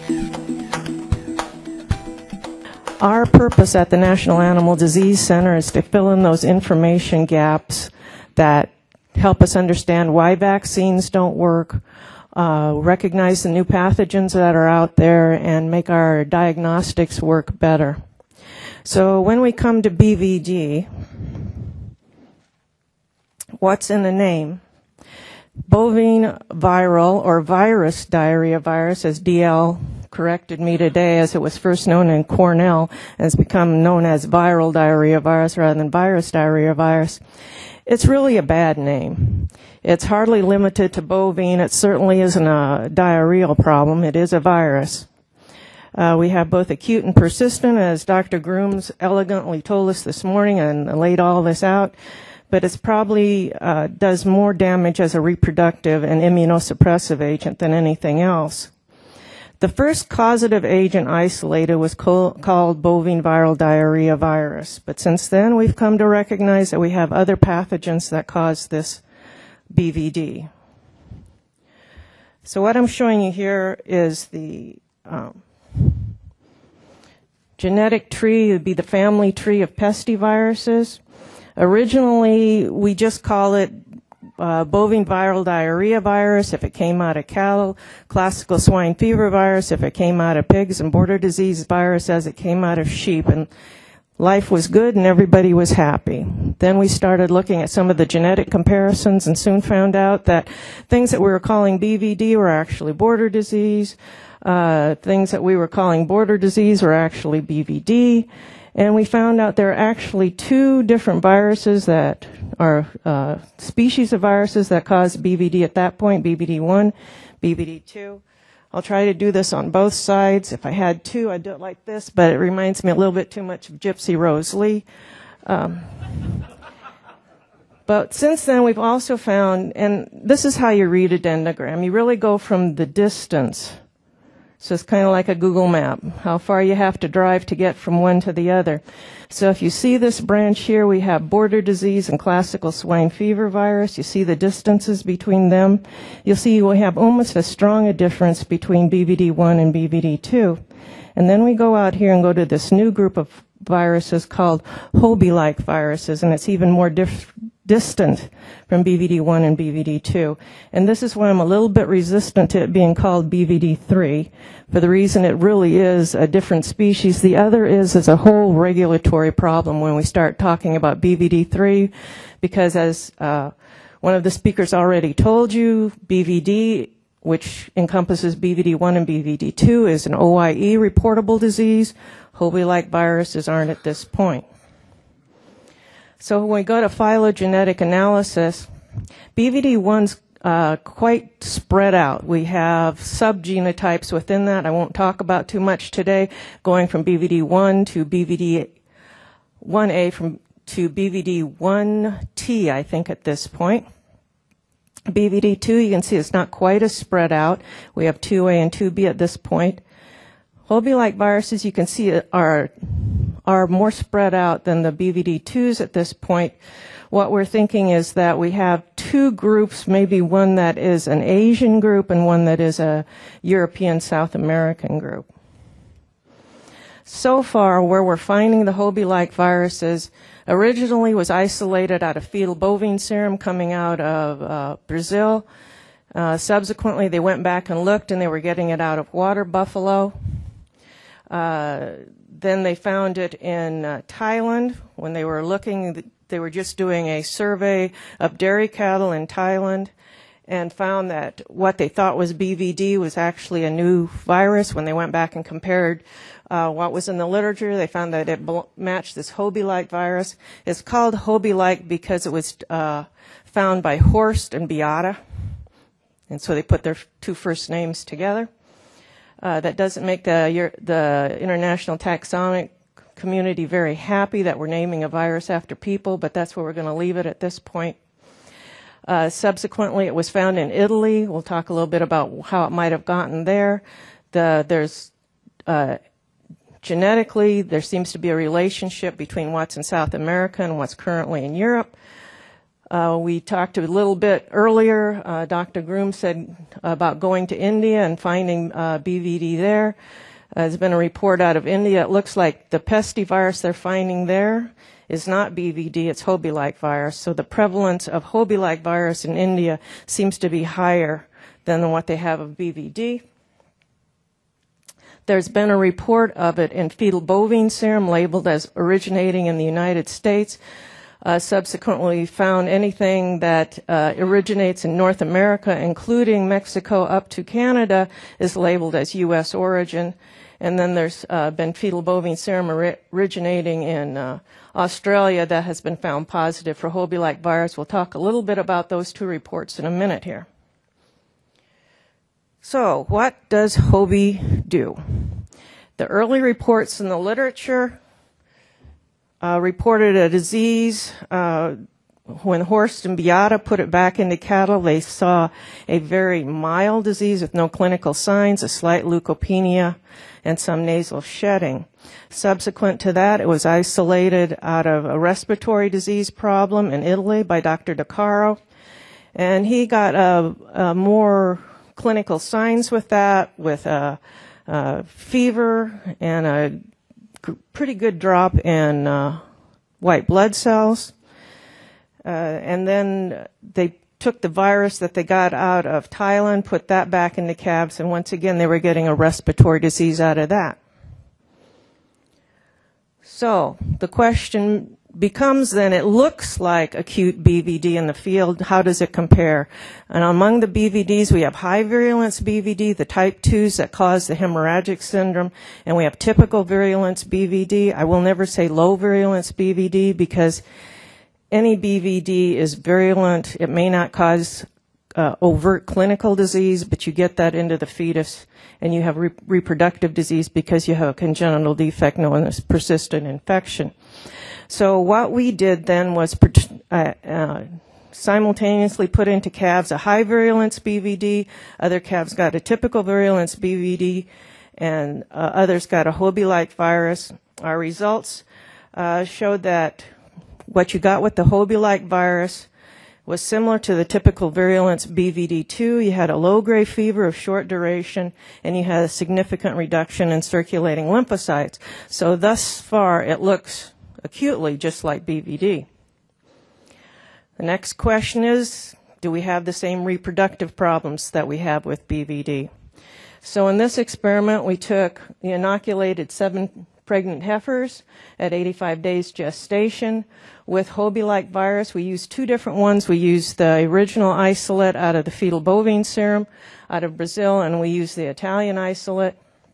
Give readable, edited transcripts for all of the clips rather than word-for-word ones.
Our purpose at the National Animal Disease Center is to fill in those information gaps that help us understand why vaccines don't work, recognize the new pathogens that are out there, and make our diagnostics work better. So when we come to BVD, what's in the name? Bovine viral or virus diarrhea virus, as DL corrected me today, as it was first known in Cornell, and has become known as viral diarrhea virus rather than virus diarrhea virus. It's really a bad name. It's hardly limited to bovine. It certainly isn't a diarrheal problem. It is a virus. We have both acute and persistent, as Dr. Grooms elegantly told us this morning and laid all this out. But it's probably does more damage as a reproductive and immunosuppressive agent than anything else. The first causative agent isolated was called bovine viral diarrhea virus. But since then, we've come to recognize that we have other pathogens that cause this BVD. So what I'm showing you here is the genetic tree. It would be the family tree of pestiviruses. Originally, we just call it bovine viral diarrhea virus if it came out of cattle, classical swine fever virus if it came out of pigs, and border disease virus as it came out of sheep. And life was good and everybody was happy. Then we started looking at some of the genetic comparisons and soon found out that things that we were calling BVD were actually border disease. Things that we were calling border disease were actually BVD. And we found out there are actually two different viruses that are species of viruses that cause BVD at that point, BVD1, BVD2. I'll try to do this on both sides. If I had two, I'd do it like this, but it reminds me a little bit too much of Gypsy Rose Lee. But since then, we've also found, and this is how you read a dendrogram. You really go from the distance. So it's kind of like a Google map, how far you have to drive to get from one to the other. So if you see this branch here, we have border disease and classical swine fever virus. You see the distances between them. You'll see we have almost as strong a difference between BVD1 and BVD2. And then we go out here and go to this new group of viruses called Hobie-like viruses, and it's even more distant from BVD1 and BVD2. And this is why I'm a little bit resistant to it being called BVD3, for the reason it really is a different species. The other is a whole regulatory problem when we start talking about BVD3, because as one of the speakers already told you, BVD, which encompasses BVD1 and BVD2, is an OIE reportable disease. Hobie-like viruses aren't at this point. So when we go to phylogenetic analysis, BVD1's quite spread out. We have subgenotypes within that. I won't talk about too much today, going from BVD1 to BVD1A to BVD1T, I think, at this point. BVD2, you can see it's not quite as spread out. We have 2A and 2B at this point. Hobie-like viruses, you can see, are more spread out than the BVD2s at this point. What we're thinking is that we have two groups, maybe one that is an Asian group and one that is a European South American group. So far, where we're finding the Hobie-like viruses originally was isolated out of fetal bovine serum coming out of Brazil. Subsequently, they went back and looked, and they were getting it out of water buffalo. Then they found it in Thailand. When they were looking, they were just doing a survey of dairy cattle in Thailand and found that what they thought was BVD was actually a new virus. When they went back and compared what was in the literature, they found that it matched this Hobie-like virus. It's called Hobie-like because it was found by Horst and Beata, and so they put their two first names together. That doesn't make the international taxonomic community very happy that we're naming a virus after people, but that's where we're going to leave it at this point. Subsequently, it was found in Italy. We'll talk a little bit about how it might have gotten there. Genetically, there seems to be a relationship between what's in South America and what's currently in Europe. We talked a little bit earlier, Dr. Groom said about going to India and finding BVD there. There's been a report out of India. It looks like the pestivirus they're finding there is not BVD, it's Hobie-like virus. So the prevalence of Hobie-like virus in India seems to be higher than what they have of BVD. There's been a report of it in fetal bovine serum labeled as originating in the United States. Subsequently found anything that originates in North America, including Mexico up to Canada, is labeled as U.S. origin. And then there's been fetal bovine serum originating in Australia that has been found positive for Hobie-like virus. We'll talk a little bit about those two reports in a minute here. So, what does Hobie do? The early reports in the literature reported a disease. When Horst and Beata put it back into cattle, they saw a very mild disease with no clinical signs, a slight leukopenia, and some nasal shedding. Subsequent to that, it was isolated out of a respiratory disease problem in Italy by Dr. De Caro, and he got more clinical signs with that, with fever and a pretty good drop in white blood cells. And then they took the virus that they got out of Thailand, put that back into calves, and once again they were getting a respiratory disease out of that. So the question becomes then, it looks like acute BVD in the field. How does it compare? And among the BVDs, we have high virulence BVD, the type 2s that cause the hemorrhagic syndrome, and we have typical virulence BVD. I will never say low virulence BVD because any BVD is virulent. It may not cause overt clinical disease, but you get that into the fetus, and you have reproductive disease because you have a congenital defect known as persistent infection. So what we did then was simultaneously put into calves a high virulence BVD, other calves got a typical virulence BVD, and others got a Hobie-like virus. Our results showed that what you got with the Hobie-like virus was similar to the typical virulence BVD2. You had a low-grade fever of short duration, and you had a significant reduction in circulating lymphocytes. So thus far, it looks acutely just like BVD. The next question is, do we have the same reproductive problems that we have with BVD? So in this experiment, we took the inoculated 7 pregnant heifers at 85 days gestation with Hobie-like virus. We used 2 different ones. We used the original isolate out of the fetal bovine serum out of Brazil, and we used the Italian isolate.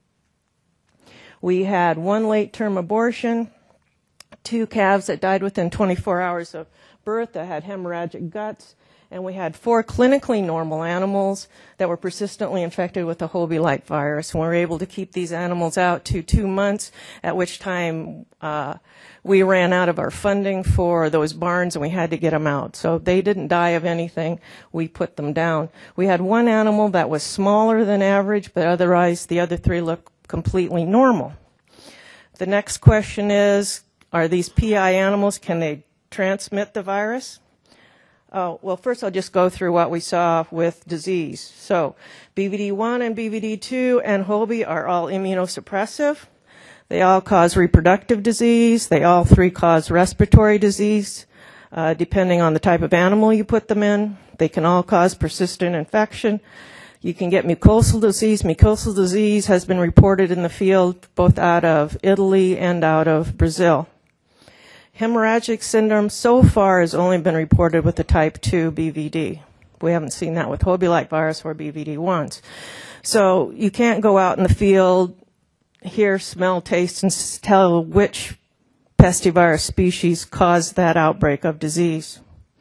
We had 1 late-term abortion, 2 calves that died within 24 hours of birth that had hemorrhagic guts, and we had 4 clinically normal animals that were persistently infected with the Hobie-like virus. And we were able to keep these animals out to 2 months, at which time we ran out of our funding for those barns and we had to get them out. So they didn't die of anything. We put them down. We had 1 animal that was smaller than average, but otherwise the other 3 looked completely normal. The next question is, are these PI animals, can they transmit the virus? Well, first I'll just go through what we saw with disease. So BVD1 and BVD2 and Hobie are all immunosuppressive. They all cause reproductive disease. They all 3 cause respiratory disease, depending on the type of animal you put them in. They can all cause persistent infection. You can get mucosal disease. Mucosal disease has been reported in the field both out of Italy and out of Brazil. Hemorrhagic syndrome so far has only been reported with the type 2 BVD. We haven't seen that with Hobie-like virus or BVD1s. So you can't go out in the field, hear, smell, taste, and tell which pestivirus species caused that outbreak of disease.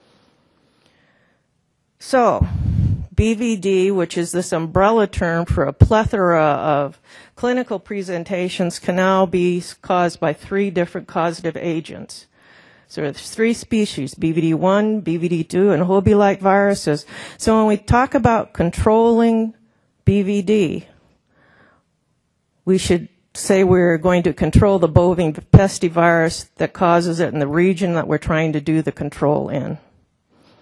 So BVD, which is this umbrella term for a plethora of clinical presentations, can now be caused by 3 different causative agents. So there's 3 species, BVD1, BVD2, and Hobie-like viruses. So when we talk about controlling BVD, we should say we're going to control the bovine pestivirus that causes it in the region that we're trying to do the control in.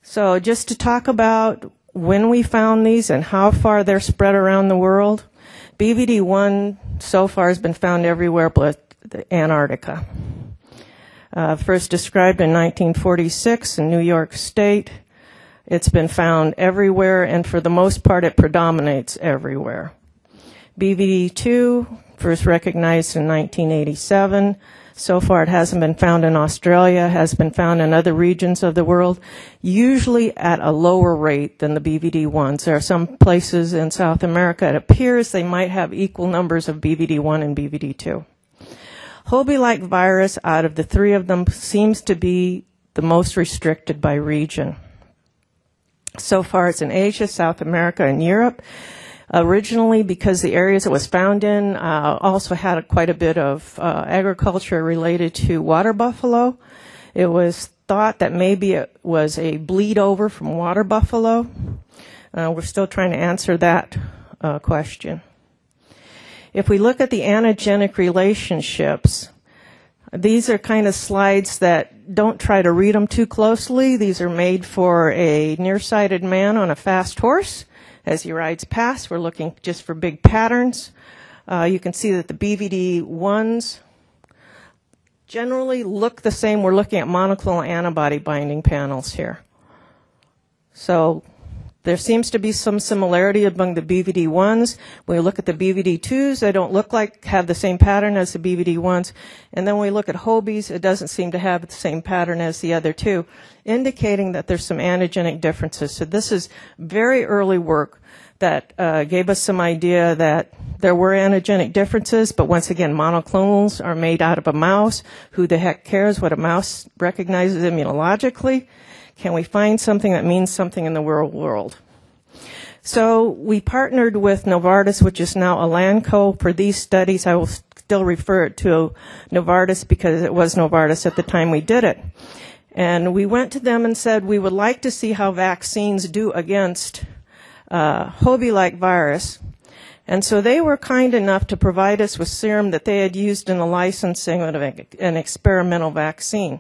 So just to talk about when we found these and how far they're spread around the world, BVD1 so far has been found everywhere but Antarctica. First described in 1946 in New York State. It's been found everywhere, and for the most part it predominates everywhere. BVD2, first recognized in 1987. So far it hasn't been found in Australia, has been found in other regions of the world, usually at a lower rate than the BVD1s. There are some places in South America it appears they might have equal numbers of BVD1 and BVD2. Hobie-like virus, out of the three of them, seems to be the most restricted by region. So far it's in Asia, South America, and Europe. Originally, because the areas it was found in also had quite a bit of agriculture related to water buffalo. It was thought that maybe it was a bleed over from water buffalo. We're still trying to answer that question. If we look at the antigenic relationships, these are kind of slides that don't try to read them too closely. These are made for a nearsighted man on a fast horse. As he rides past, we're looking just for big patterns. You can see that the BVD1s generally look the same. We're looking at monoclonal antibody binding panels here. So there seems to be some similarity among the BVD1s. When we look at the BVD2s, they don't look like have the same pattern as the BVD1s. And then when we look at Hobies, it doesn't seem to have the same pattern as the other two, indicating that there's some antigenic differences. So this is very early work that gave us some idea that there were antigenic differences, but once again, monoclonals are made out of a mouse. Who the heck cares what a mouse recognizes immunologically? Can we find something that means something in the real world? So we partnered with Novartis, which is now Elanco, for these studies. I will still refer it to Novartis because it was Novartis at the time we did it. And we went to them and said we would like to see how vaccines do against Hobie-like virus. And so they were kind enough to provide us with serum that they had used in the licensing of an experimental vaccine.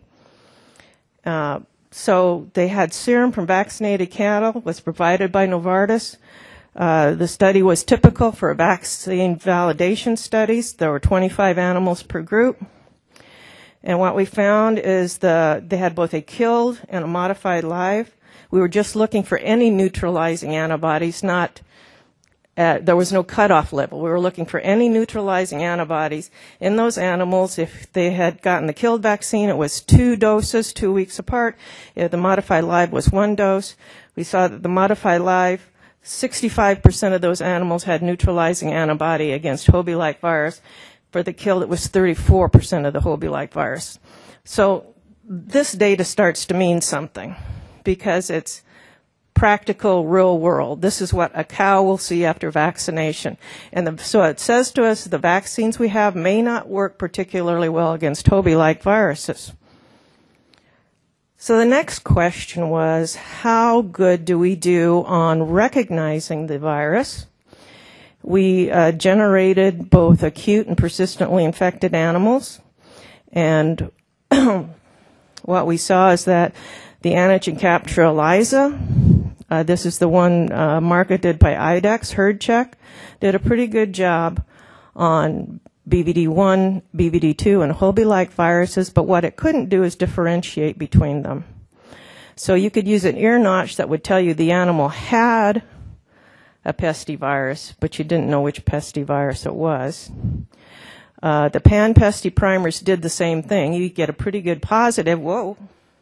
So they had serum from vaccinated cattle, was provided by Novartis. The study was typical for vaccine validation studies. There were 25 animals per group. And what we found is they had both a killed and a modified live. We were just looking for any neutralizing antibodies, there was no cutoff level. We were looking for any neutralizing antibodies in those animals. If they had gotten the killed vaccine, it was 2 doses, 2 weeks apart. If the modified live was 1 dose. We saw that the modified live, 65% of those animals had neutralizing antibody against Hobie-like virus. For the killed, it was 34% of the Hobie-like virus. So this data starts to mean something because it's practical, real world. This is what a cow will see after vaccination. And so it says to us the vaccines we have may not work particularly well against Hobie-like viruses. So the next question was, how good do we do on recognizing the virus? We generated both acute and persistently infected animals. And what we saw is that the antigen capture ELISA, this is the one marketed by IDEXX, herd check, did a pretty good job on BVD1, BVD2, and Hobie-like viruses, but what it couldn't do is differentiate between them. So you could use an ear notch that would tell you the animal had a pestivirus, but you didn't know which pestivirus it was. The pan-pesti primers did the same thing. You get a pretty good positive. Whoa.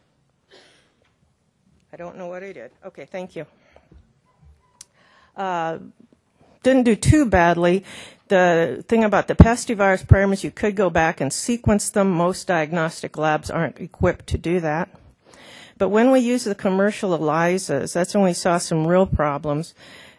I don't know what I did. Okay, thank you. Didn't do too badly. The thing about the pestivirus primers, you could go back and sequence them. Most diagnostic labs aren't equipped to do that. But when we use the commercial ELISAs, that's when we saw some real problems.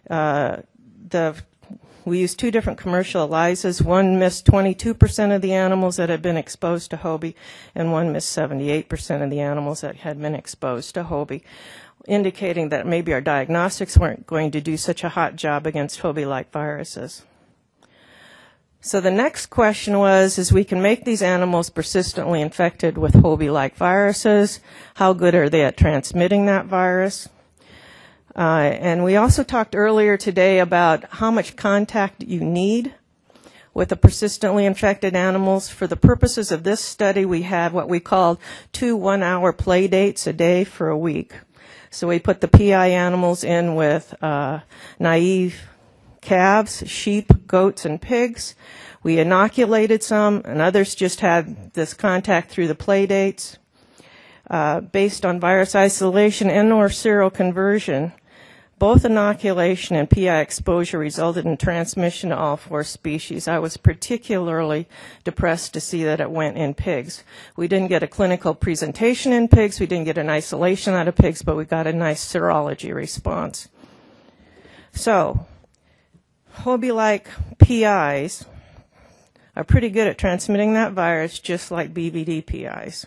We used 2 different commercial ELISAs. One missed 22% of the animals that had been exposed to Hobie, and one missed 78% of the animals that had been exposed to Hobie, indicating that maybe our diagnostics weren't going to do such a hot job against Hobie-like viruses. So the next question was, is we can make these animals persistently infected with Hobie-like viruses. How good are they at transmitting that virus? And we also talked earlier today about how much contact you need with the persistently infected animals. For the purposes of this study, we had what we called 2 one-hour play dates a day for a week. So we put the PI animals in with naive calves, sheep, goats, and pigs. We inoculated some, and others just had this contact through the play dates. Based on virus isolation and/or seroconversion, both inoculation and PI exposure resulted in transmission to all 4 species. I was particularly depressed to see that it went in pigs. We didn't get a clinical presentation in pigs, we didn't get an isolation out of pigs, but we got a nice serology response. So, Hobie-like PIs are pretty good at transmitting that virus, just like BVD PIs.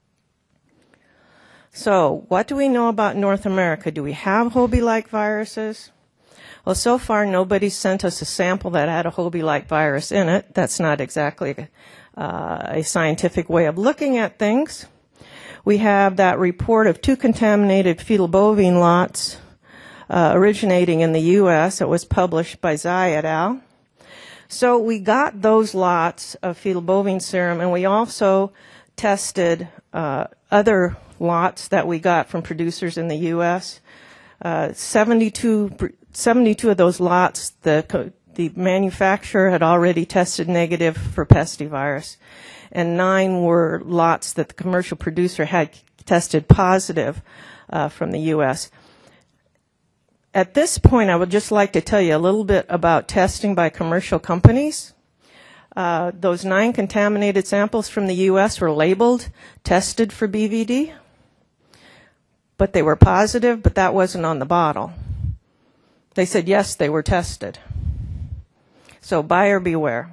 So, what do we know about North America? Do we have Hobie-like viruses? Well, so far, nobody sent us a sample that had a Hobie-like virus in it. That's not exactly a scientific way of looking at things. We have that report of 2 contaminated fetal bovine lots originating in the U.S. It was published by Zai et al. So we got those lots of fetal bovine serum, and we also tested other lots that we got from producers in the U.S. 72 of those lots, the manufacturer had already tested negative for pestivirus, and 9 were lots that the commercial producer had tested positive from the U.S. At this point, I would just like to tell you a little bit about testing by commercial companies. Those 9 contaminated samples from the U.S. were labeled, tested for BVD, but they were positive, but that wasn't on the bottle. They said, yes, they were tested. So buyer beware.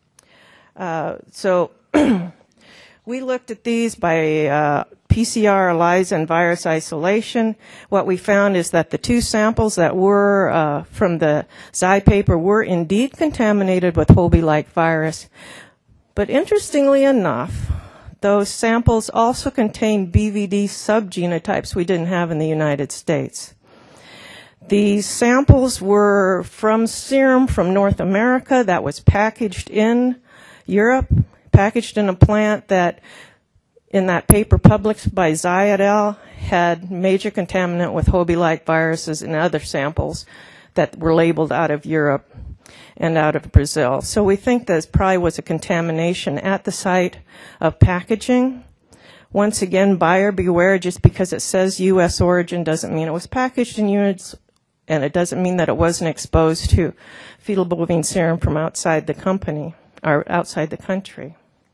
So we looked at these by PCR, ELISA, and virus isolation. What we found is that the 2 samples that were from the Zai paper were indeed contaminated with Hobie-like virus. But interestingly enough, those samples also contained BVD subgenotypes we didn't have in the United States. These samples were from serum from North America that was packaged in Europe, packaged in a plant that, in that paper published by Zai et al., had major contaminant with Hobie-like viruses in other samples that were labeled out of Europe and out of Brazil. So we think this probably was a contamination at the site of packaging. Once again, buyer beware. Just because it says U.S. origin doesn't mean it was packaged in units, and it doesn't mean that it wasn't exposed to fetal bovine serum from outside the company or outside the country.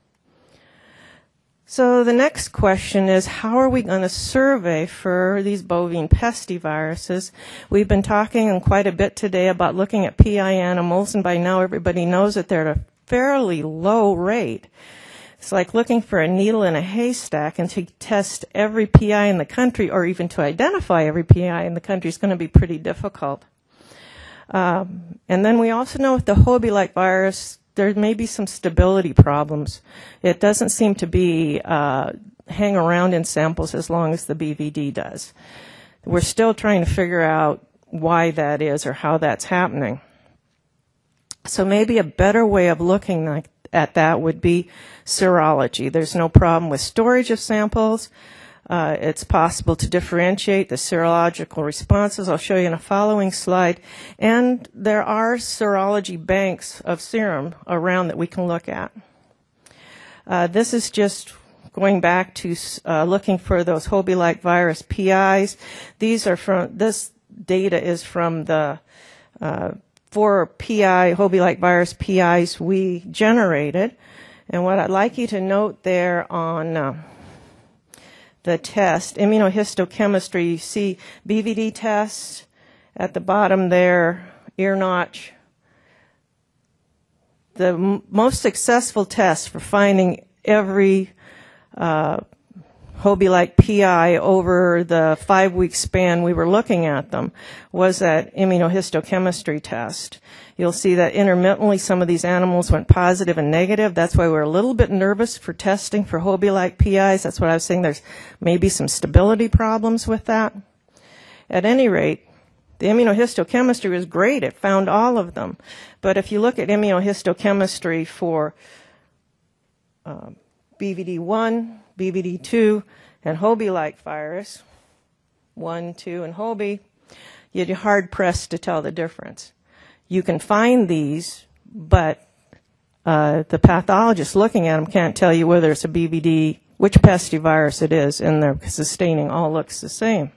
So the next question is, how are we going to survey for these bovine pestiviruses? We've been talking quite a bit today about looking at PI animals, and by now everybody knows that they're at a fairly low rate. It's like looking for a needle in a haystack, and to test every PI in the country, or even to identify every PI in the country, is going to be pretty difficult. And then we also know with the Hobie-like virus, there may be some stability problems. It doesn't seem to be hang around in samples as long as the BVD does. We're still trying to figure out why that is or how that's happening. So maybe a better way of looking at that would be serology. There's no problem with storage of samples. It's possible to differentiate the serological responses. I'll show you in a following slide. And there are serology banks of serum around that we can look at. This is just going back to looking for those Hobie-like virus PIs. This data is from the 4 Hobie-like virus PIs we generated. And what I'd like you to note there on the test, immunohistochemistry, you see BVD test at the bottom there, ear notch. The most successful test for finding every Hobie-like PI over the 5-week span we were looking at them was that immunohistochemistry test. You'll see that intermittently some of these animals went positive and negative. That's why we're a little bit nervous for testing for Hobie-like PIs. That's what I was saying. There's maybe some stability problems with that. At any rate, the immunohistochemistry was great. It found all of them. But if you look at immunohistochemistry for BVD1, BVD2, and Hobie-like virus, 1, 2, and Hobie, you're hard-pressed to tell the difference. You can find these, but the pathologist looking at them can't tell you whether it's a BVD, which pestivirus it is in there, because the staining all looks the same.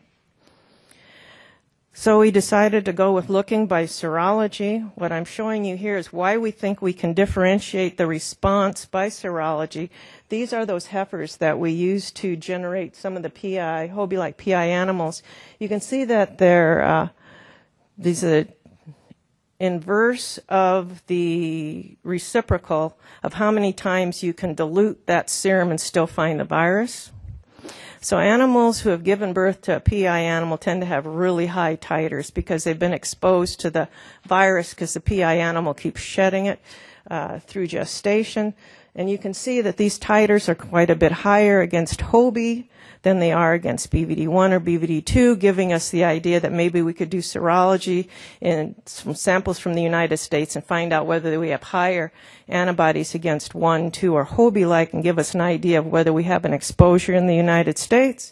So we decided to go with looking by serology. What I'm showing you here is why we think we can differentiate the response by serology. These are those heifers that we use to generate some of the PI, Hobie-like PI animals. You can see that they're these are inverse of the reciprocal of how many times you can dilute that serum and still find the virus. So animals who have given birth to a PI animal tend to have really high titers because they've been exposed to the virus because the PI animal keeps shedding it through gestation. And you can see that these titers are quite a bit higher against Hobie than they are against BVD1 or BVD2, giving us the idea that maybe we could do serology in some samples from the United States and find out whether we have higher antibodies against 1, 2, or Hobie-like and give us an idea of whether we have an exposure in the United States.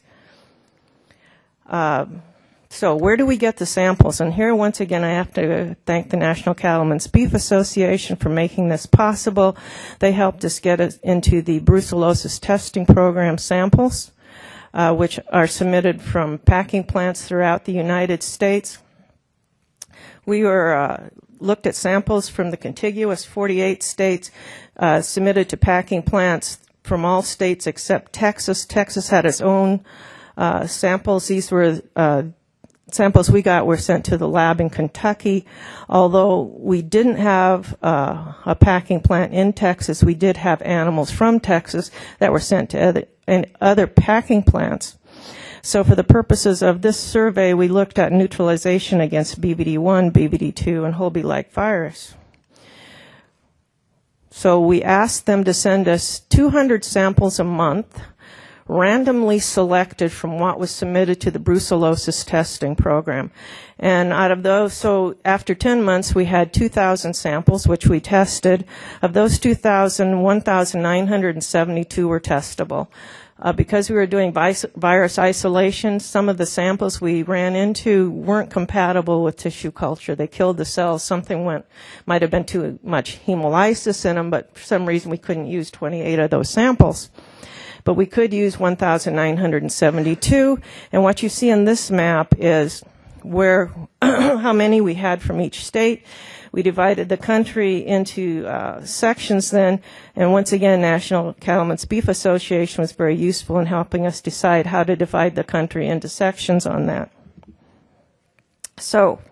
So where do we get the samples? And here, once again, I have to thank the National Cattlemen's Beef Association for making this possible. They helped us get us into the brucellosis testing program samples, which are submitted from packing plants throughout the United States. We were looked at samples from the contiguous 48 states, submitted to packing plants from all states except Texas. Texas had its own samples. These were samples we got were sent to the lab in Kentucky. Although we didn't have a packing plant in Texas, we did have animals from Texas that were sent to other packing plants. So for the purposes of this survey, we looked at neutralization against BVD1, BVD2, and Hobie-like virus. So we asked them to send us 200 samples a month, randomly selected from what was submitted to the brucellosis testing program. And out of those, so after 10 months, we had 2,000 samples, which we tested. Of those 2,000, 1,972 were testable. Because we were doing virus isolation, some of the samples we ran into weren't compatible with tissue culture. They killed the cells. Something might have been too much hemolysis in them, but for some reason we couldn't use 28 of those samples. But we could use 1,972, and what you see in this map is where how many we had from each state. We divided the country into sections then, and once again, National Cattlemen's Beef Association was very useful in helping us decide how to divide the country into sections on that. So,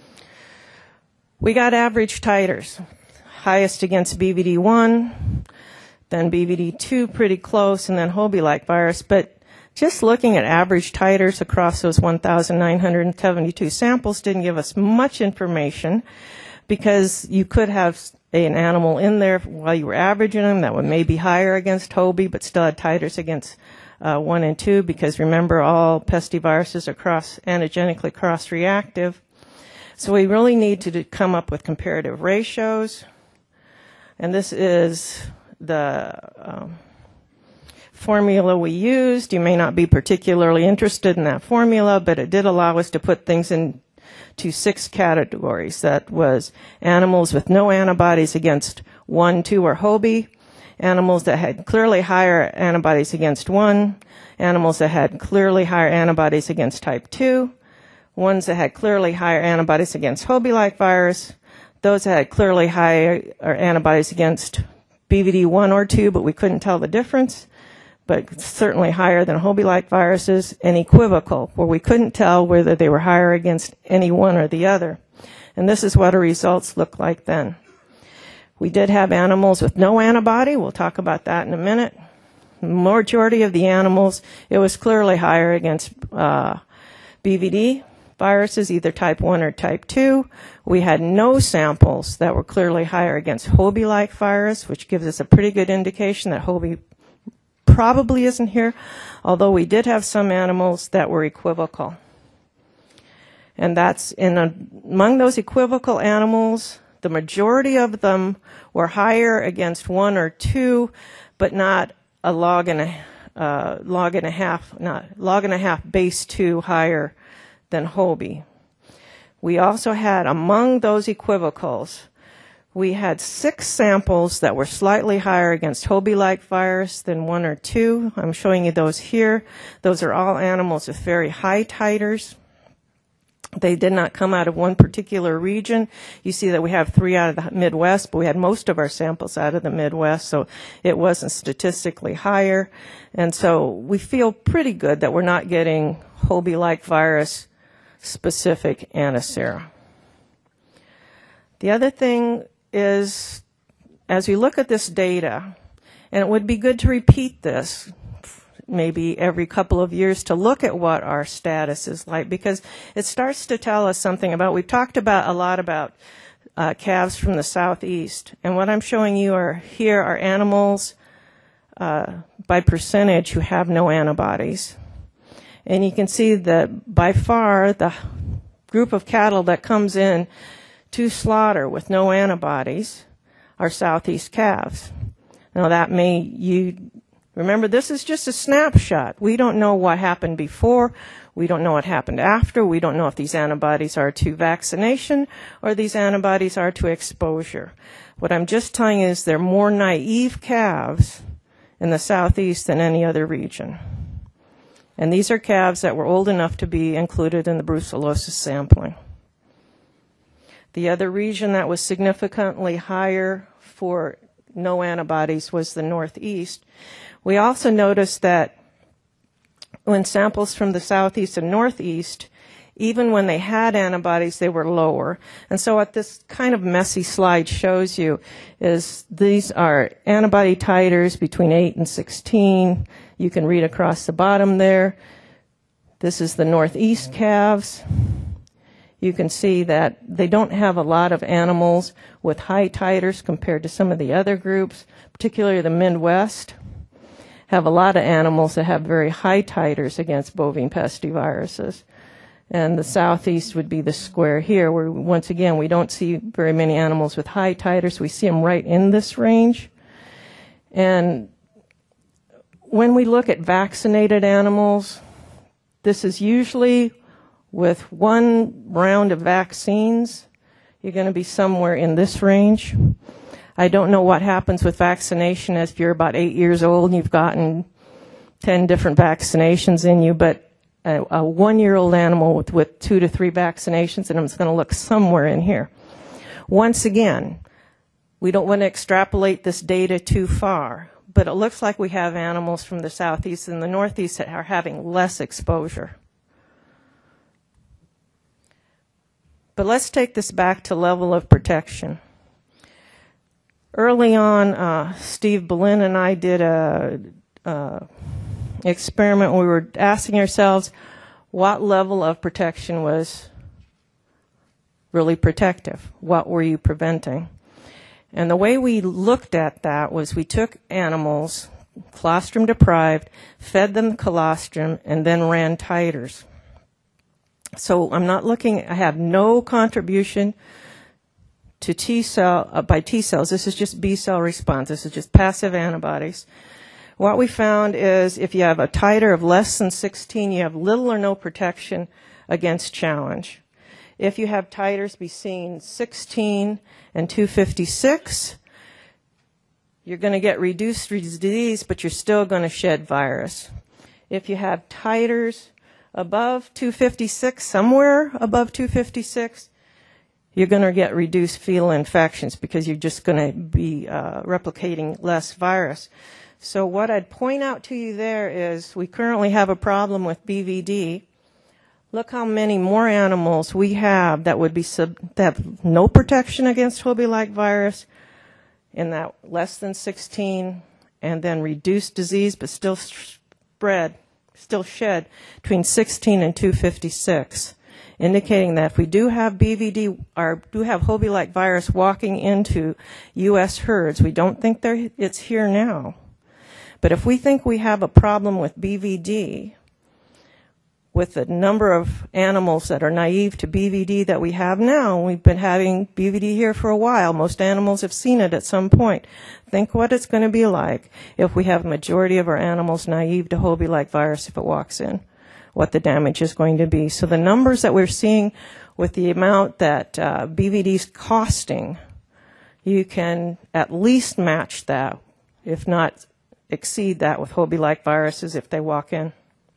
we got average titers, highest against BVD1, then BVD2 pretty close, and then Hobie-like virus. But just looking at average titers across those 1,972 samples didn't give us much information, because you could have an animal in there while you were averaging them that would maybe higher against Hobie, but still had titers against 1 and 2, because remember, all pestiviruses are antigenically cross-reactive. So we really need to come up with comparative ratios. And this is the formula we used. You may not be particularly interested in that formula, but it did allow us to put things into 6 categories. That was animals with no antibodies against 1, 2, or Hobie, animals that had clearly higher antibodies against 1, animals that had clearly higher antibodies against type 2, ones that had clearly higher antibodies against Hobie-like virus, those that had clearly higher antibodies against BVD1 or 2, but we couldn't tell the difference, but certainly higher than Hobie-like viruses, and equivocal, where we couldn't tell whether they were higher against any one or the other. And this is what our results look like then. We did have animals with no antibody. We'll talk about that in a minute. majority of the animals, it was clearly higher against BVD viruses, either type 1 or type 2. We had no samples that were clearly higher against Hobie-like virus, which gives us a pretty good indication that Hobie probably isn't here, although we did have some animals that were equivocal. And that's among those equivocal animals, the majority of them were higher against 1 or 2, but not a log and a half base 2 higher than Hobie. We also had, among those equivocals, we had 6 samples that were slightly higher against Hobie-like virus than 1 or 2. I'm showing you those here. Those are all animals with very high titers. They did not come out of one particular region. You see that we have 3 out of the Midwest, but we had most of our samples out of the Midwest, so it wasn't statistically higher. And so we feel pretty good that we're not getting Hobie-like virus specific antisera. The other thing is, as we look at this data, and it would be good to repeat this maybe every couple of years to look at what our status is like, because it starts to tell us something about, we've talked about a lot about calves from the southeast, and what I'm showing you here are animals by percentage who have no antibodies. And you can see that by far the group of cattle that comes in to slaughter with no antibodies are southeast calves. Now that remember, this is just a snapshot. We don't know what happened before. We don't know what happened after. We don't know if these antibodies are to vaccination or these antibodies are to exposure. What I'm just telling you is they're more naive calves in the southeast than any other region. And these are calves that were old enough to be included in the brucellosis sampling. The other region that was significantly higher for no antibodies was the Northeast. We also noticed that when samples from the Southeast and Northeast, even when they had antibodies, they were lower. And so what this kind of messy slide shows you is these are antibody titers between 8 and 16. You can read across the bottom there. This is the Northeast calves. You can see that they don't have a lot of animals with high titers compared to some of the other groups, particularly the Midwest have a lot of animals that have very high titers against bovine pestiviruses. And the Southeast would be the square here, where once again we don't see very many animals with high titers. We see them right in this range. And when we look at vaccinated animals, this is usually with 1 round of vaccines, you're going to be somewhere in this range. I don't know what happens with vaccination as if you're about 8 years old and you've gotten 10 different vaccinations in you, but a 1-year-old animal with 2 to 3 vaccinations, and it's going to look somewhere in here. Once again, we don't want to extrapolate this data too far, but it looks like we have animals from the Southeast and the Northeast that are having less exposure. But let's take this back to level of protection. Early on, Steve Boleyn and I did a experiment. We were asking ourselves what level of protection was really protective. What were you preventing? And the way we looked at that was we took animals, colostrum deprived, fed them colostrum, and then ran titers. So I'm not looking, I have no contribution to T cell, by T cells. This is just B cell response. This is just passive antibodies. What we found is if you have a titer of less than 16, you have little or no protection against challenge. If you have titers between 16 and 256, you're going to get reduced disease, but you're still going to shed virus. If you have titers above 256, somewhere above 256, you're going to get reduced fetal infections because you're just going to be replicating less virus. So what I'd point out to you there is we currently have a problem with BVD. Look how many more animals we have that would be that have no protection against Hobie-like virus in that less than 16 and then reduced disease, but still shed between 16 and 256, indicating that if we do have BVD or do have Hobie-like virus walking into U.S. herds, we don't think it's here now. But if we think we have a problem with BVD, with the number of animals that are naive to BVD that we have now, we've been having BVD here for a while. Most animals have seen it at some point. Think what it's going to be like if we have a majority of our animals naive to Hobie-like virus if it walks in, what the damage is going to be. So the numbers that we're seeing with the amount that BVD is costing, you can at least match that, if not exceed that with Hobie-like viruses if they walk in.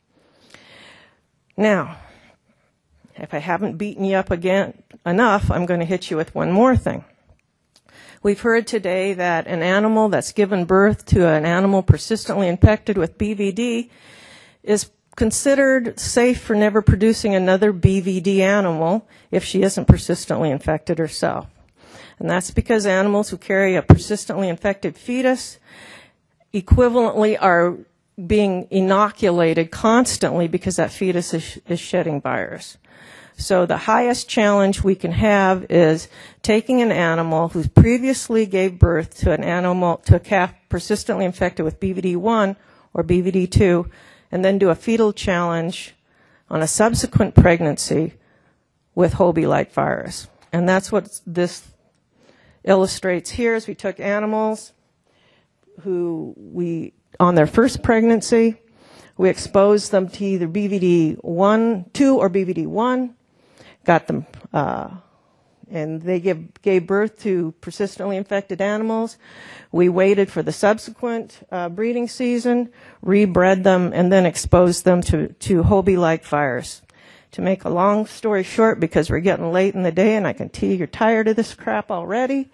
Now, if I haven't beaten you up again enough, I'm going to hit you with one more thing. We've heard today that an animal that's given birth to an animal persistently infected with BVD is considered safe for never producing another BVD animal if she isn't persistently infected herself. And that's because animals who carry a persistently infected fetus equivalently are being inoculated constantly because that fetus is shedding virus. So the highest challenge we can have is taking an animal who previously gave birth to a calf persistently infected with BVD1 or BVD2, and then do a fetal challenge on a subsequent pregnancy with Hobie-like virus. And that's what this illustrates here. Is we took animals who on their first pregnancy, we exposed them to either BVD1, 2 or BVD1, got them, and they gave birth to persistently infected animals. We waited for the subsequent breeding season, rebred them, and then exposed them to Hobie-like virus. To make a long story short, because we're getting late in the day and I can tell you're tired of this crap already,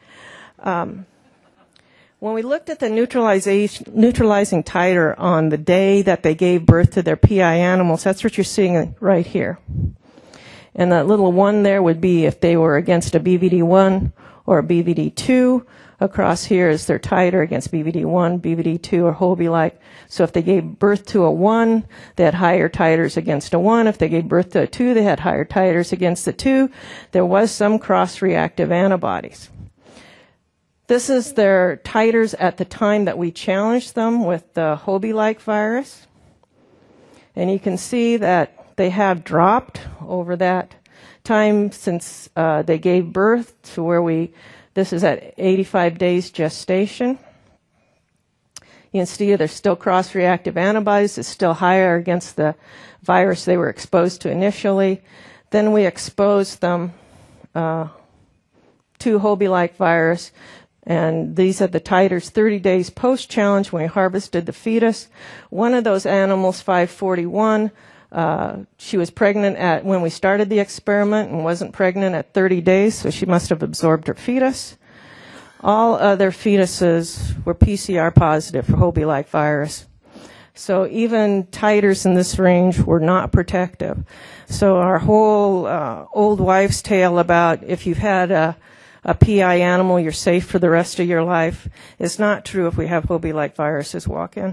when we looked at the neutralizing titer on the day that they gave birth to their PI animals, that's what you're seeing right here. And that little one there would be if they were against a BVD1 or a BVD2. Across here is their titer against BVD1, BVD2, or Hobie-like. So if they gave birth to a 1, they had higher titers against a 1. If they gave birth to a 2, they had higher titers against the 2. There was some cross-reactive antibodies. This is their titers at the time that we challenged them with the Hobie-like virus. And you can see that they have dropped over that time since they gave birth to where this is at 85 days gestation. You can see there's still cross-reactive antibodies. It's still higher against the virus they were exposed to initially. Then we exposed them to Hobie-like virus. And these are the titers 30 days post-challenge when we harvested the fetus. One of those animals, 541, she was pregnant when we started the experiment and wasn't pregnant at 30 days, so she must have absorbed her fetus. All other fetuses were PCR positive for Hobie-like virus. So even titers in this range were not protective. So our whole old wives' tale about if you've had a PI animal, you're safe for the rest of your life, is not true if we have Hobie-like viruses walk in.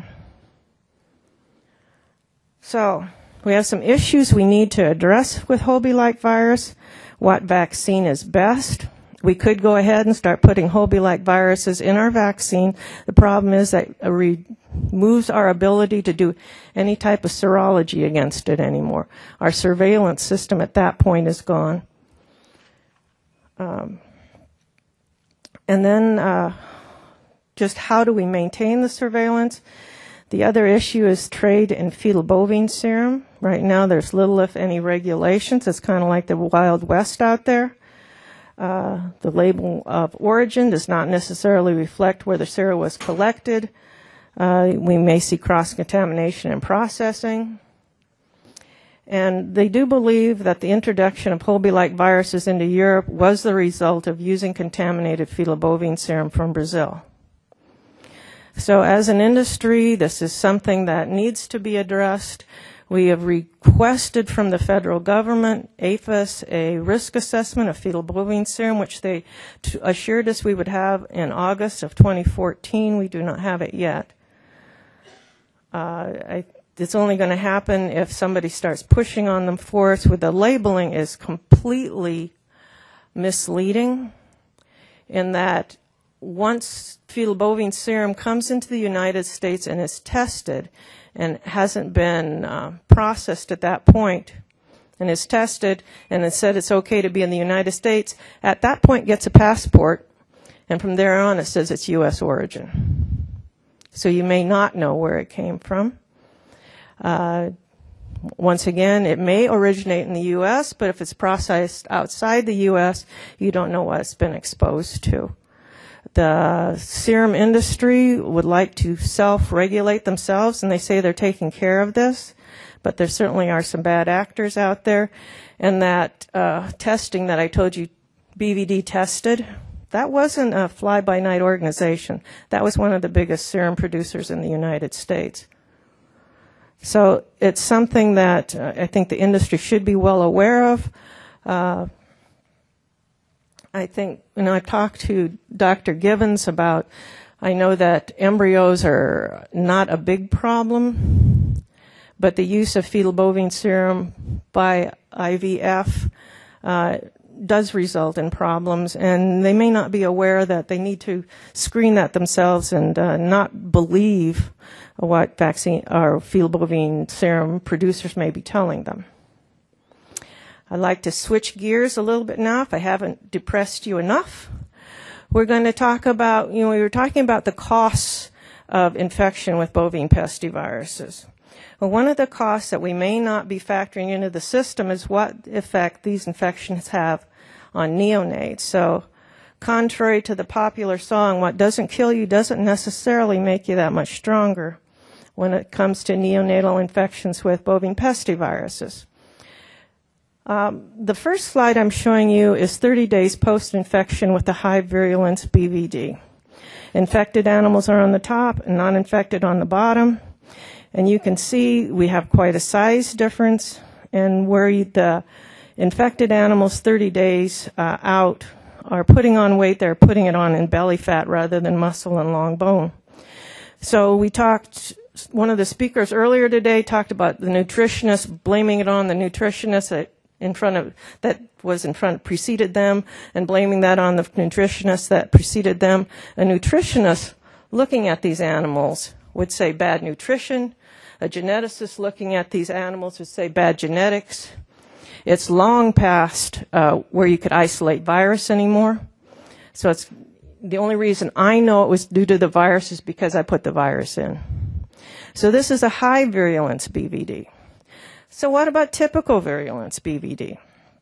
So we have some issues we need to address with Hobie-like virus. What vaccine is best? We could go ahead and start putting Hobie-like viruses in our vaccine. The problem is that it removes our ability to do any type of serology against it anymore. Our surveillance system at that point is gone. And then just how do we maintain the surveillance? The other issue is trade in fetal bovine serum. Right now there's little, if any, regulations. It's kind of like the Wild West out there. The label of origin does not necessarily reflect where the serum was collected. We may see cross-contamination in processing. And they do believe that the introduction of Hobie-like viruses into Europe was the result of using contaminated fetal bovine serum from Brazil. So as an industry, this is something that needs to be addressed. We have requested from the federal government, APHIS, a risk assessment of fetal bovine serum, which they assured us we would have in August of 2014. We do not have it yet. It's only going to happen if somebody starts pushing on them for us, where the labeling is completely misleading in that once fetal bovine serum comes into the United States and is tested and hasn't been processed at that point, and is tested and it said it's okay to be in the United States, at that point gets a passport, and from there on it says it's U.S. origin. So you may not know where it came from. Once again, it may originate in the U.S., but if it's processed outside the U.S., you don't know what it's been exposed to. The serum industry would like to self-regulate themselves, and they say they're taking care of this, but there certainly are some bad actors out there. And that testing that I told you BVD tested, that wasn't a fly-by-night organization. That was one of the biggest serum producers in the United States. So it's something that I think the industry should be well aware of. I think, I've talked to Dr. Gibbons about, I know that embryos are not a big problem, but the use of fetal bovine serum by IVF does result in problems, and they may not be aware that they need to screen that themselves and not believe what vaccine or fetal bovine serum producers may be telling them. I'd like to switch gears a little bit now, if I haven't depressed you enough. We're going to talk about, we were talking about the costs of infection with bovine pestiviruses. Well, one of the costs that we may not be factoring into the system is what effect these infections have on neonates. So, contrary to the popular song, what doesn't kill you doesn't necessarily make you that much stronger when it comes to neonatal infections with bovine pestiviruses. The first slide I'm showing you is 30 days post-infection with the high virulence BVD. Infected animals are on the top and non-infected on the bottom. And you can see we have quite a size difference, and where the infected animals 30 days out are putting on weight, they're putting it on in belly fat rather than muscle and long bone. So we talked, one of the speakers earlier today talked about the nutritionist, blaming it on the nutritionist that preceded them, and blaming that on the nutritionist that preceded them. A nutritionist looking at these animals would say bad nutrition. A geneticist looking at these animals would say bad genetics. It's long past where you could isolate virus anymore. So it's the only reason I know it was due to the virus is because I put the virus in. So this is a high virulence BVD. So what about typical virulence BVD?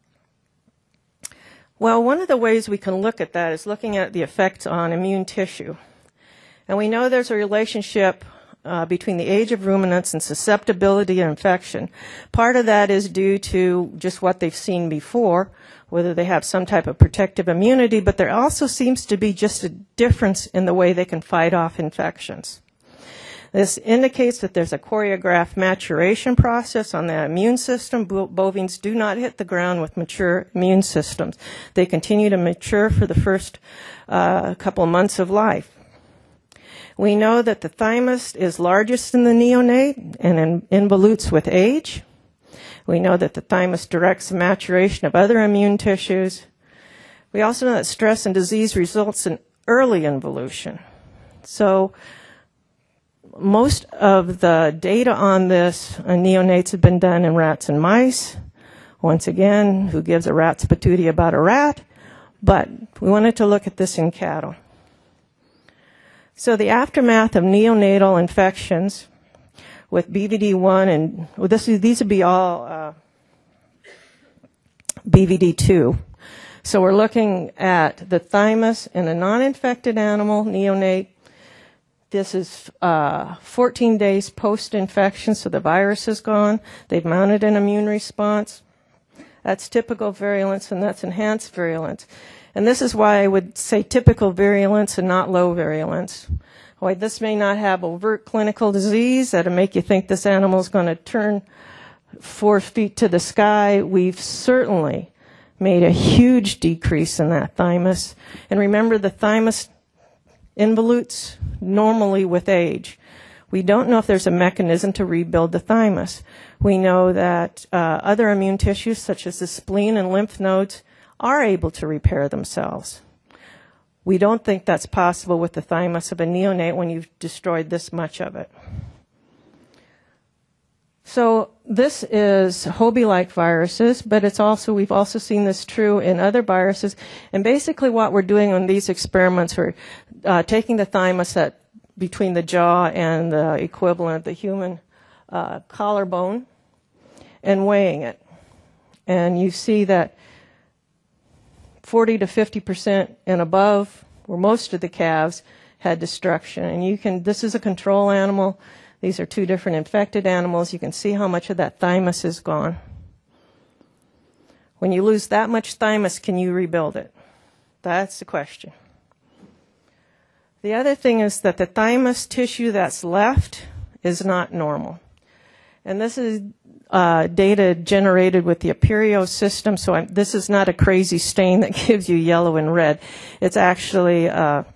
Well, one of the ways we can look at that is looking at the effects on immune tissue. And we know there's a relationship between the age of ruminants and susceptibility to infection. Part of that is due to just what they've seen before, whether they have some type of protective immunity, but there also seems to be just a difference in the way they can fight off infections. This indicates that there's a choreographed maturation process on the immune system. Bovines do not hit the ground with mature immune systems. They continue to mature for the first couple of months of life. We know that the thymus is largest in the neonate and involutes with age. We know that the thymus directs the maturation of other immune tissues. We also know that stress and disease results in early involution. So most of the data on this neonates have been done in rats and mice. Once again, who gives a rat's patootie about a rat? But we wanted to look at this in cattle. So the aftermath of neonatal infections with BVD1 and these would be all BVD2. So we're looking at the thymus in a non-infected animal, neonate. This is 14 days post-infection, so the virus is gone. They've mounted an immune response. That's typical virulence, and that's enhanced virulence. And this is why I would say typical virulence and not low virulence. Why this may not have overt clinical disease that'll make you think this animal is going to turn 4 feet to the sky. We've certainly made a huge decrease in that thymus. And remember, the thymus involutes normally with age. We don't know if there's a mechanism to rebuild the thymus. We know that other immune tissues, such as the spleen and lymph nodes, are able to repair themselves. We don't think that's possible with the thymus of a neonate when you've destroyed this much of it. So this is Hobie-like viruses, but we've also seen this true in other viruses. And basically what we're doing on these experiments, we're taking the thymus between the jaw and the equivalent of the human collarbone and weighing it. And you see that 40 to 50% and above, where most of the calves had destruction. And this is a control animal. These are two different infected animals. You can see how much of that thymus is gone. When you lose that much thymus, can you rebuild it? That's the question. The other thing is that the thymus tissue that's left is not normal. And this is data generated with the Apereo system, so this is not a crazy stain that gives you yellow and red. It's actually a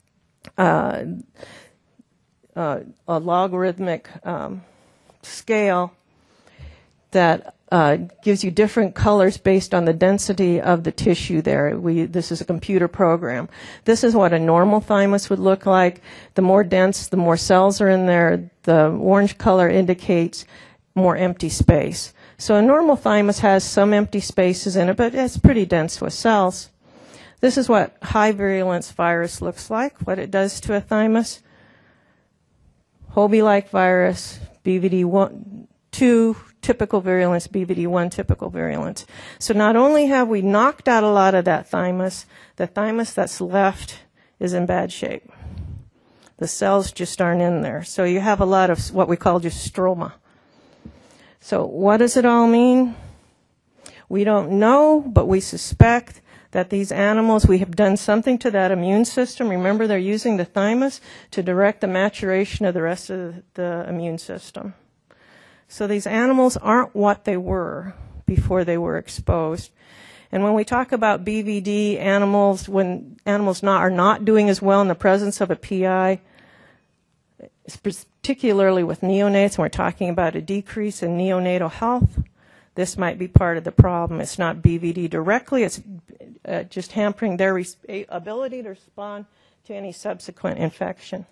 logarithmic scale that gives you different colors based on the density of the tissue there. This is a computer program. This is what a normal thymus would look like. The more dense, the more cells are in there. The orange color indicates more empty space. So a normal thymus has some empty spaces in it, but it's pretty dense with cells. This is what high virulence virus looks like, what it does to a thymus. Hobie-like virus, BVD2 typical virulence, BVD1 typical virulence. So not only have we knocked out a lot of that thymus, the thymus that's left is in bad shape. The cells just aren't in there. So you have a lot of what we call just stroma. So what does it all mean? We don't know, but we suspect that these animals, we have done something to that immune system. Remember, they're using the thymus to direct the maturation of the rest of the immune system. So these animals aren't what they were before they were exposed. And when we talk about BVD animals, when animals are not doing as well in the presence of a PI, particularly with neonates, and we're talking about a decrease in neonatal health, this might be part of the problem. It's not BVD directly, it's just hampering their ability to respond to any subsequent infection.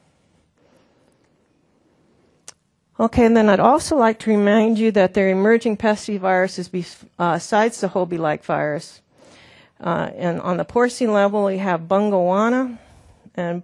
Okay, and then I'd also like to remind you that there are emerging pestiviruses besides the Hobie-like virus. And on the porcine level, we have Bungawana, and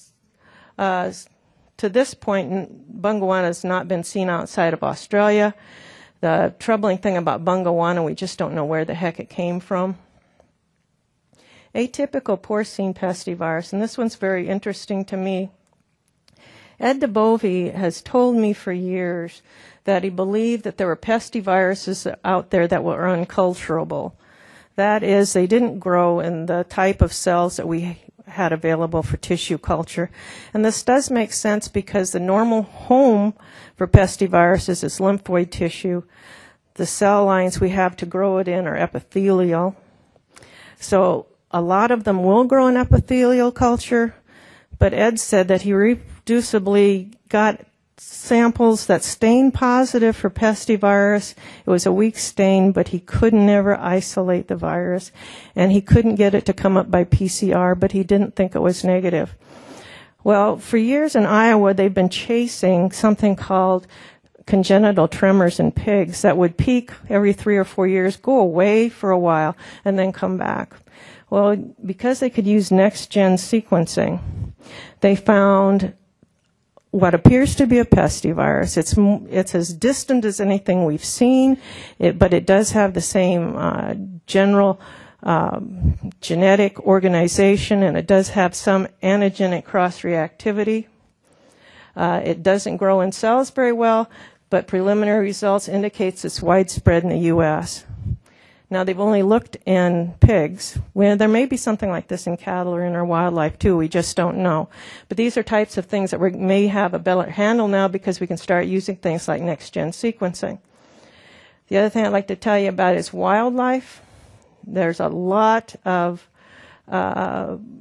to this point, Bungawana has not been seen outside of Australia. The troubling thing about Bungawana, we just don't know where the heck it came from. Atypical porcine pestivirus, and this one's very interesting to me. Ed DeBovie has told me for years that he believed that there were pestiviruses out there that were unculturable. That is, they didn't grow in the type of cells that we had available for tissue culture. And this does make sense because the normal home for pestiviruses is lymphoid tissue. The cell lines we have to grow it in are epithelial. So a lot of them will grow in epithelial culture, but Ed said that he reproducibly got samples that stained positive for pestivirus. It was a weak stain, but he could never isolate the virus, and he couldn't get it to come up by PCR, but he didn't think it was negative. Well, for years in Iowa, they've been chasing something called congenital tremors in pigs that would peak every 3 or 4 years, go away for a while, and then come back. Well, because they could use next-gen sequencing, they found what appears to be a pestivirus. It's as distant as anything we've seen, but it does have the same general genetic organization, and it does have some antigenic cross-reactivity. It doesn't grow in cells very well, but preliminary results indicates it's widespread in the U.S. Now, they've only looked in pigs. There may be something like this in cattle or in our wildlife, too. We just don't know. But these are types of things that we may have a better handle now because we can start using things like next-gen sequencing. The other thing I'd like to tell you about is wildlife. There's a lot of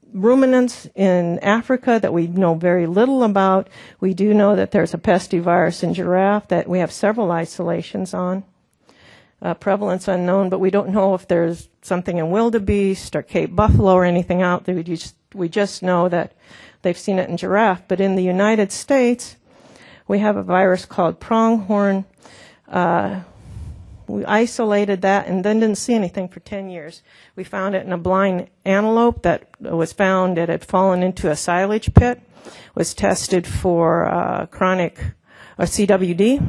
ruminants in Africa that we know very little about. We do know that there's a pestivirus in giraffe that we have several isolations on. Prevalence unknown, but we don't know if there's something in wildebeest or Cape buffalo or anything out there. We just know that they've seen it in giraffe. But in the United States, we have a virus called pronghorn. We isolated that and then didn't see anything for 10 years. We found it in a blind antelope that was found. It had fallen into a silage pit, was tested for chronic CWD.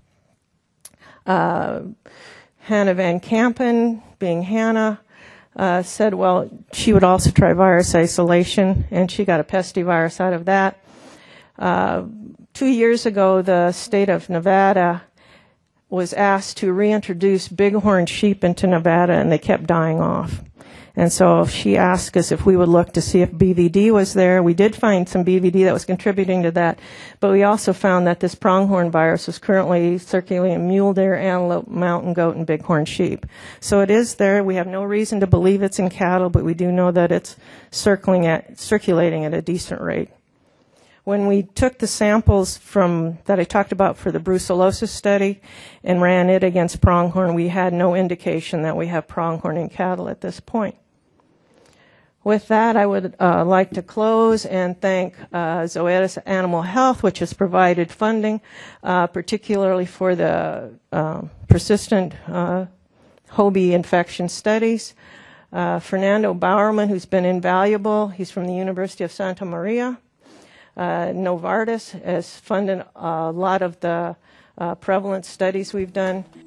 Hannah Van Kampen, being Hannah, said, well, she would also try virus isolation, and she got a pestivirus out of that. 2 years ago, the state of Nevada was asked to reintroduce bighorn sheep into Nevada, and they kept dying off. And so she asked us if we would look to see if BVD was there. We did find some BVD that was contributing to that, but we also found that this pronghorn virus is currently circulating in mule deer, antelope, mountain goat, and bighorn sheep. So it is there. We have no reason to believe it's in cattle, but we do know that it's circulating at a decent rate. When we took the samples that I talked about for the brucellosis study and ran it against pronghorn, we had no indication that we have pronghorn in cattle at this point. With that, I would like to close and thank Zoetis Animal Health, which has provided funding, particularly for the persistent Hobie infection studies. Fernando Bowerman, who's been invaluable. He's from the University of Santa Maria. Novartis has funded a lot of the prevalence studies we've done.